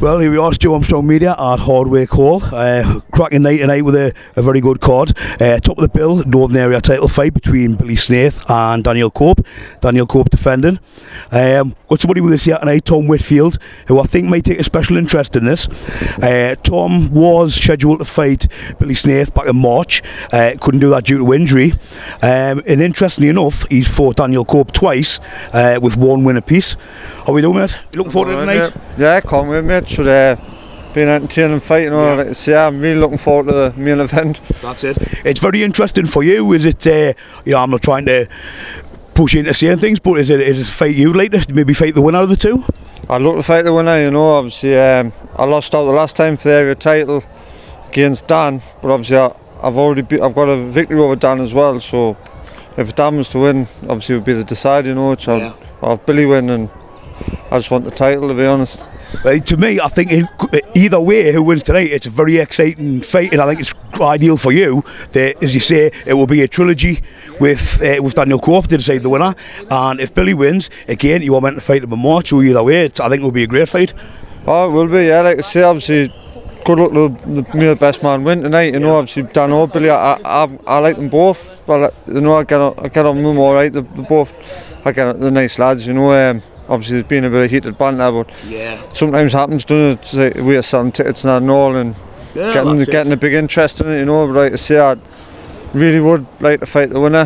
Well, here we are, Stu Armstrong Media at Hardwick Hall. Cracking night tonight with a very good card. Top of the bill, Northern Area title fight between Billy Snaith and Daniel Cope. Daniel Cope defending. Got somebody with us here tonight, Tom Whitfield, who I think might take a special interest in this. Tom was scheduled to fight Billy Snaith back in March. Couldn't do that due to injury. And interestingly enough, he's fought Daniel Cope twice with one win apiece. How are we doing, mate? You looking forward to tonight? Yeah, can't wait, mate. Should be an entertaining fight, you know. Like I say, I'm really looking forward to the main event. That's it. It's very interesting for you. Is it? You know, I'm not trying to push you into saying things, but is it a fight you'd like to maybe fight the winner of the two? I'd look to fight the winner, you know. Obviously, I lost out the last time for the area title against Dan, but obviously I've got a victory over Dan as well. So if Dan was to win, obviously it would be the decide, you know. So I'll have Billy win, and I just want the title, to be honest. To me, I think either way who wins tonight, it's a very exciting fight, and I think it's ideal for you that, as you say, it will be a trilogy with Daniel Cope to decide the winner. And if Billy wins, again, you are meant to fight him in March, so either way, I think it will be a great fight. Oh, it will be, yeah. Like I say, obviously, good luck to may the best man win tonight. You know, obviously, Dan or Billy, I like them both. But you know, I get on with them all right. They're both, they're nice lads. You know. Obviously there's been a bit of heated banter, but sometimes happens, doesn't it? Like, we are selling tickets and all, and getting a big interest in it, you know. But like I say, I really would like to fight the winner.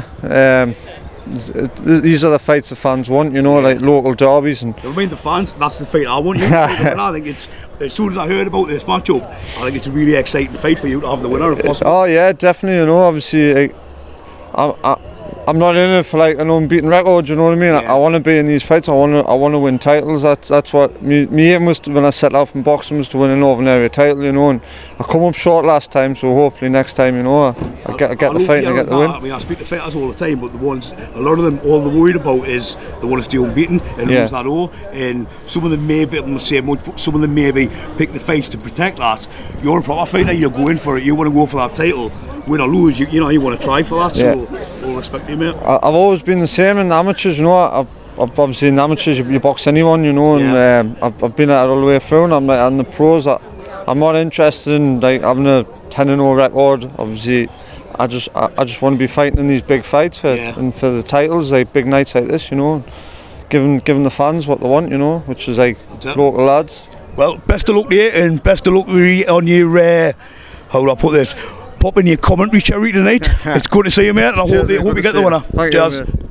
These are the fights the fans want, you know, like local derbies. And I mean, the fans, that's the fight I want you to fight the winner. I think it's, as soon as I heard about this matchup, I think it's a really exciting fight for you to have the winner if possible. Oh yeah, definitely, you know. Obviously, I'm not in it for like an unbeaten record, you know what I mean? I want to be in these fights. I want to win titles. That's what my aim was when I set out from boxing, was to win a Northern Area title, you know. And I come up short last time, so hopefully next time, you know, I get the fight and I get the win. I mean, I speak to fighters all the time, but a lot of them, all they're worried about is they want to stay unbeaten and lose that all. And some of them maybe, I'm not saying much, but some of them maybe pick the fights to protect that. You're a proper fighter. You're going for it. You want to go for that title. Win or lose, you know, you want to try for that. So we'll respect you, mate. I've always been the same in the amateurs, you know. I've obviously in the amateurs you box anyone, you know, and I've been at it all the way through. And I'm like, and the pros, I'm not interested in like having a 10-0 record. Obviously, I just want to be fighting in these big fights and for the titles, like big nights like this, you know, giving the fans what they want, you know, which is like local lads. Well, best of luck to you, and best of luck on your how do I put this? Pop in your commentary cherry tonight. It's good to see you, mate, and I hope you get the winner. Cheers.